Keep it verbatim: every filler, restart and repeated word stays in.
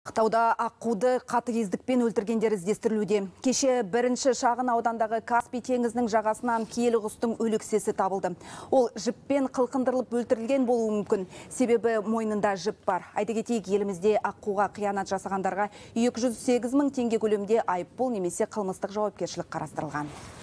Қытауда аққуды қатыгездікпен өлтіргендер іздестірілуде. Кеше бірінші шағын аудандағы Каспий теңізінің жағасынан киелі құстың өлексесі табылды. Ол жіппен қылқындырылып өлтірілген болуы мүмкін. Себебі мойнында жіп бар. Айта кетейік, елімізде аққуға қиянат жасағандарға екі жүз сегіз мың теңге көлемінде айыппұл немесе қылмыстық жауапкершілік қарастырылған.